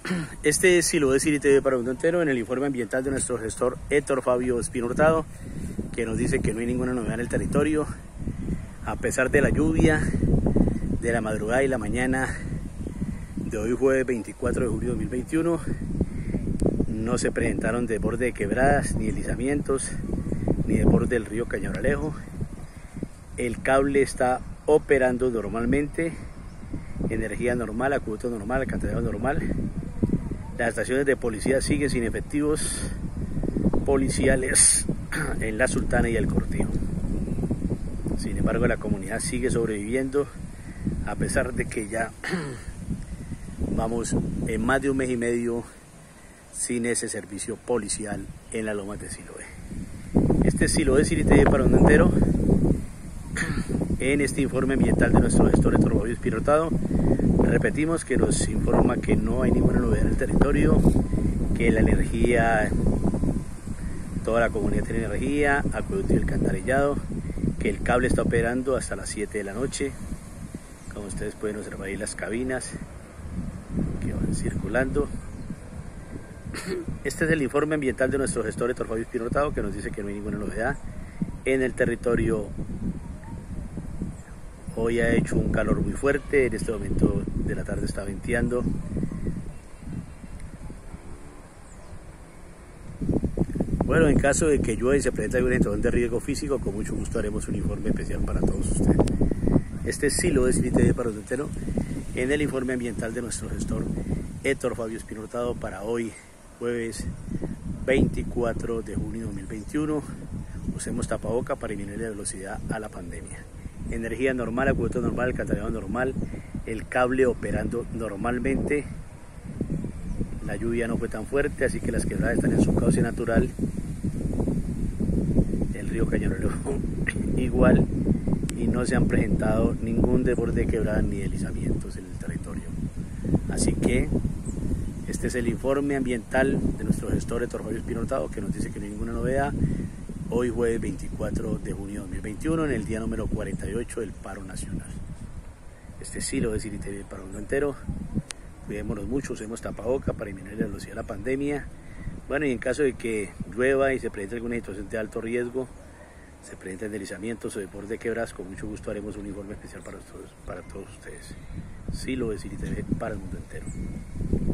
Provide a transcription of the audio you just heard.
Este es Silo de City TV para el mundo entero en el informe ambiental de nuestro gestor Héctor Fabio Espino Hurtado, que nos dice que no hay ninguna novedad en el territorio, a pesar de la lluvia de la madrugada y la mañana de hoy jueves 24 de julio de 2021. No se presentaron desborde de quebradas, ni deslizamientos, ni desborde del río Cañabralejo. El cable está operando normalmente, energía normal, acueducto normal, alcantarillado normal. Las estaciones de policía siguen sin efectivos policiales en La Sultana y el Cortijo. Sin embargo, la comunidad sigue sobreviviendo, a pesar de que ya vamos en más de un mes y medio sin ese servicio policial en las lomas de Siloé. Este es Siloé City TV para el mundo entero en este informe ambiental de nuestro gestor Héctor Fabio Espino Hurtado. Repetimos que nos informa que no hay ninguna novedad en el territorio, que la energía, toda la comunidad tiene energía, acueducto y alcantarillado, que el cable está operando hasta las 7 de la noche. Como ustedes pueden observar ahí las cabinas que van circulando. Este es el informe ambiental de nuestro gestor Héctor Fabio Espino Hurtado, que nos dice que no hay ninguna novedad en el territorio. Hoy ha hecho un calor muy fuerte, en este momento de la tarde está venteando. Bueno, en caso de que llueva y se presente alguna situación de riesgo físico, con mucho gusto haremos un informe especial para todos ustedes. Este es Silo de City TV para el mundo entero en el informe ambiental de nuestro gestor Héctor Fabio Espino Hurtado para hoy, jueves 24 de junio de 2021. Usemos tapaboca para disminuir la velocidad a la pandemia. Energía normal, acueducto normal, alcantarillado normal, el cable operando normalmente. La lluvia no fue tan fuerte, así que las quebradas están en su cauce natural. El río Cañabralejo igual, y no se han presentado ningún desborde de quebradas ni deslizamientos en el territorio. Así que este es el informe ambiental de nuestro gestor Héctor Fabio Espino Hurtado, que nos dice que no hay ninguna novedad. Hoy jueves 24 de junio de 2021, en el día número 48 del paro nacional. Este es Silo de City TV para el mundo entero. Cuidémonos mucho, usemos tapaboca para disminuir la velocidad de la pandemia. Bueno, y en caso de que llueva y se presente alguna situación de alto riesgo, se presenten deslizamientos o desborde de quebradas, con mucho gusto haremos un informe especial para todos ustedes. Silo de City TV para el mundo entero.